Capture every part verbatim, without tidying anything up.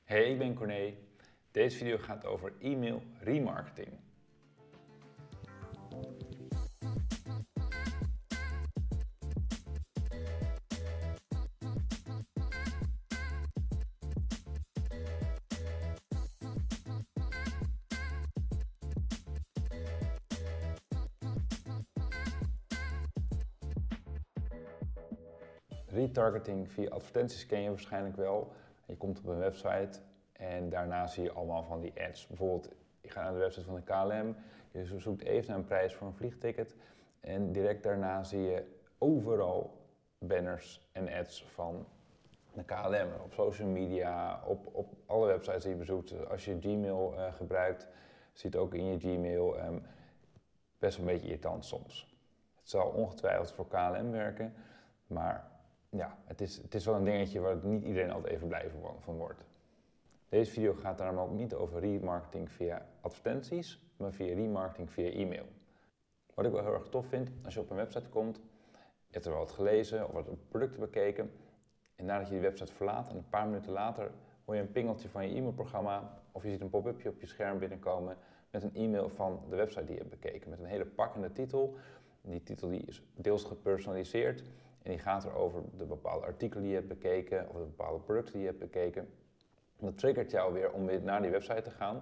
Hey, ik ben Corné. Deze video gaat over e-mail remarketing. Retargeting via advertenties ken je waarschijnlijk wel. Je komt op een website en daarna zie je allemaal van die ads. Bijvoorbeeld, je gaat naar de website van de K L M, je zoekt even naar een prijs voor een vliegticket en direct daarna zie je overal banners en ads van de K L M. Op social media, op, op alle websites die je bezoekt. Als je Gmail uh, gebruikt, zie je het ook in je Gmail. Um, best wel een beetje irritant soms. Het zal ongetwijfeld voor K L M werken, maar ja, het is, het is wel een dingetje waar niet iedereen altijd even blij van wordt. Deze video gaat daarom ook niet over remarketing via advertenties, maar via remarketing via e-mail. Wat ik wel heel erg tof vind, als je op een website komt, je hebt er wel wat gelezen of wat producten bekeken, en nadat je die website verlaat en een paar minuten later hoor je een pingeltje van je e-mailprogramma of je ziet een pop-upje op je scherm binnenkomen met een e-mail van de website die je hebt bekeken, met een hele pakkende titel. Die titel die is deels gepersonaliseerd. En die gaat erover de bepaalde artikelen die je hebt bekeken of de bepaalde producten die je hebt bekeken. En dat triggert jou weer om weer naar die website te gaan.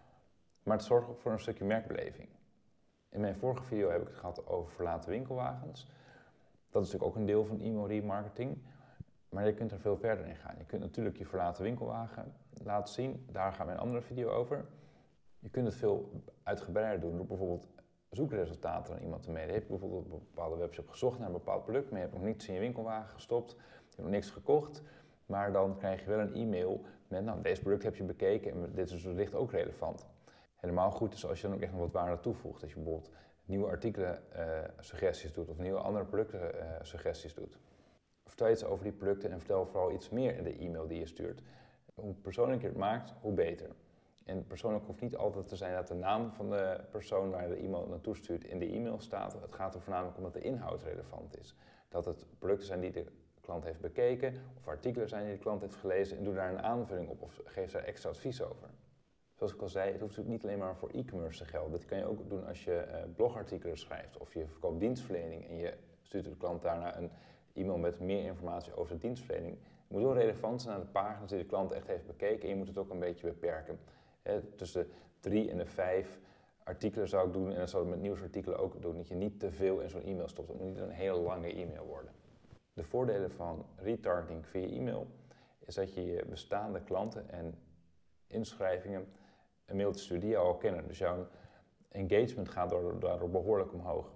Maar het zorgt ook voor een stukje merkbeleving. In mijn vorige video heb ik het gehad over verlaten winkelwagens. Dat is natuurlijk ook een deel van e-mail remarketing. Maar je kunt er veel verder in gaan. Je kunt natuurlijk je verlaten winkelwagen laten zien. Daar gaat mijn andere video over. Je kunt het veel uitgebreider doen door bijvoorbeeld zoekresultaten aan iemand te mailen. Je hebt bijvoorbeeld op een bepaalde webshop gezocht naar een bepaald product, maar je hebt nog niets in je winkelwagen gestopt, je hebt nog niks gekocht, maar dan krijg je wel een e-mail met, nou, deze product heb je bekeken en dit is wellicht ook relevant. Helemaal goed is als je dan ook echt nog wat waarde toevoegt, als je bijvoorbeeld nieuwe artikelen uh, suggesties doet of nieuwe andere producten uh, suggesties doet. Vertel iets over die producten en vertel vooral iets meer in de e-mail die je stuurt. Hoe persoonlijker je het maakt, hoe beter. En persoonlijk hoeft niet altijd te zijn dat de naam van de persoon waar de e-mail naartoe stuurt in de e-mail staat. Het gaat er voornamelijk om dat de inhoud relevant is. Dat het producten zijn die de klant heeft bekeken of artikelen zijn die de klant heeft gelezen en doe daar een aanvulling op of geef daar extra advies over. Zoals ik al zei, het hoeft natuurlijk niet alleen maar voor e-commerce te gelden. Dat kan je ook doen als je uh, blogartikelen schrijft of je verkoopt dienstverlening en je stuurt de klant daarna een e-mail met meer informatie over de dienstverlening. Het moet wel relevant zijn aan de pagina's die de klant echt heeft bekeken en je moet het ook een beetje beperken. He, tussen drie en de vijf artikelen zou ik doen en dat zou ik met nieuwsartikelen ook doen. Dat je niet te veel in zo'n e-mail stopt. Het moet niet een hele lange e-mail worden. De voordelen van retargeting via e-mail is dat je je bestaande klanten en inschrijvingen een mailtje stuurt die jou al kennen. Dus jouw engagement gaat daardoor behoorlijk omhoog.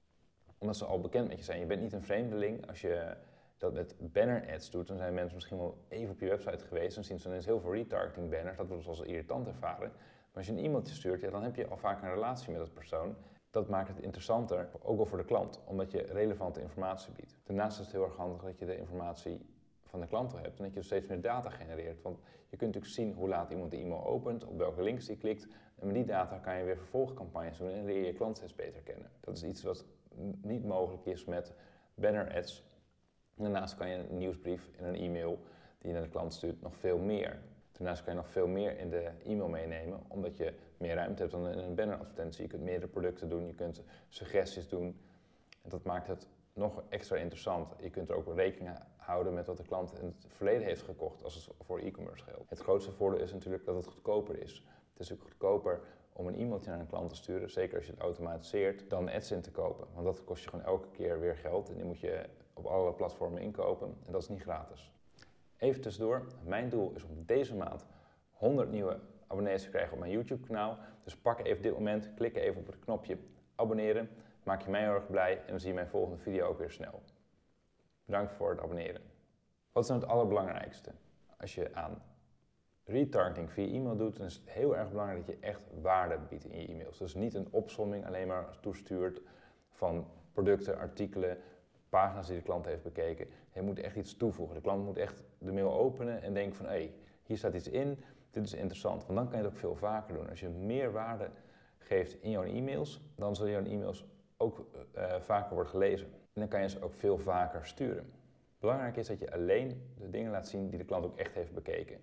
Omdat ze al bekend met je zijn. Je bent niet een vreemdeling. Als je dat met banner ads doet, dan zijn mensen misschien wel even op je website geweest en zien ze ineens heel veel retargeting banners. Dat wordt dus als irritant ervaren. Maar als je een e-mailtje stuurt, ja, dan heb je al vaak een relatie met dat persoon. Dat maakt het interessanter, ook wel voor de klant, omdat je relevante informatie biedt. Daarnaast is het heel erg handig dat je de informatie van de klant al hebt en dat je dus steeds meer data genereert. Want je kunt natuurlijk zien hoe laat iemand de e-mail opent, op welke links die klikt. En met die data kan je weer vervolgcampagnes doen en leer je je klant steeds beter kennen. Dat is iets wat niet mogelijk is met banner ads. Daarnaast kan je een nieuwsbrief en een e-mail die je naar de klant stuurt nog veel meer. Daarnaast kan je nog veel meer in de e-mail meenemen, omdat je meer ruimte hebt dan in een banneradvertentie. Je kunt meerdere producten doen, je kunt suggesties doen. En dat maakt het nog extra interessant. Je kunt er ook rekening houden met wat de klant in het verleden heeft gekocht, als het voor e-commerce geldt. Het grootste voordeel is natuurlijk dat het goedkoper is. Het is ook goedkoper om een e-mailtje naar een klant te sturen, zeker als je het automatiseert, dan ads in te kopen. Want dat kost je gewoon elke keer weer geld en die moet je op alle platformen inkopen en dat is niet gratis. Even tussendoor, mijn doel is om deze maand honderd nieuwe abonnees te krijgen op mijn YouTube kanaal. Dus pak even dit moment, klik even op het knopje abonneren, maak je mij heel erg blij en dan zie je mijn volgende video ook weer snel. Bedankt voor het abonneren. Wat is nou het allerbelangrijkste? Als je aan retargeting via e-mail doet, dan is het heel erg belangrijk dat je echt waarde biedt in je e-mails. Dus niet een opsomming alleen maar toestuurt van producten, artikelen, pagina's die de klant heeft bekeken. Je moet echt iets toevoegen. De klant moet echt de mail openen en denken van hé, hey, hier staat iets in, dit is interessant. Want dan kan je het ook veel vaker doen. Als je meer waarde geeft in jouw e-mails, dan zullen jouw e-mails ook uh, vaker worden gelezen. En dan kan je ze ook veel vaker sturen. Belangrijk is dat je alleen de dingen laat zien die de klant ook echt heeft bekeken.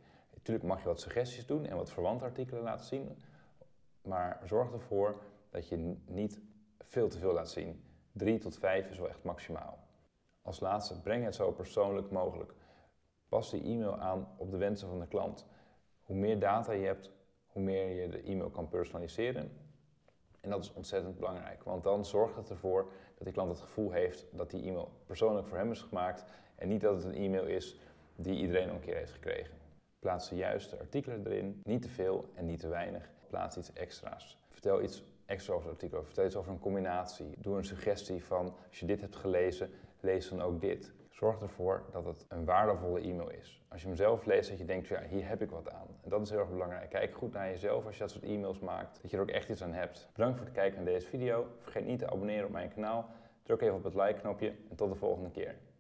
Natuurlijk mag je wat suggesties doen en wat verwante artikelen laten zien, maar zorg ervoor dat je niet veel te veel laat zien. Drie tot vijf is wel echt maximaal. Als laatste, breng het zo persoonlijk mogelijk. Pas die e-mail aan op de wensen van de klant. Hoe meer data je hebt, hoe meer je de e-mail kan personaliseren. En dat is ontzettend belangrijk, want dan zorgt het ervoor dat die klant het gevoel heeft dat die e-mail persoonlijk voor hem is gemaakt en niet dat het een e-mail is die iedereen al een keer heeft gekregen. Plaats de juiste artikelen erin, niet te veel en niet te weinig. Plaats iets extra's. Vertel iets extra over het artikel, vertel iets over een combinatie. Doe een suggestie van, als je dit hebt gelezen, lees dan ook dit. Zorg ervoor dat het een waardevolle e-mail is. Als je hem zelf leest, dat je denkt, ja, hier heb ik wat aan. En dat is heel erg belangrijk. Kijk goed naar jezelf als je dat soort e-mails maakt, dat je er ook echt iets aan hebt. Bedankt voor het kijken naar deze video. Vergeet niet te abonneren op mijn kanaal. Druk even op het like knopje en tot de volgende keer.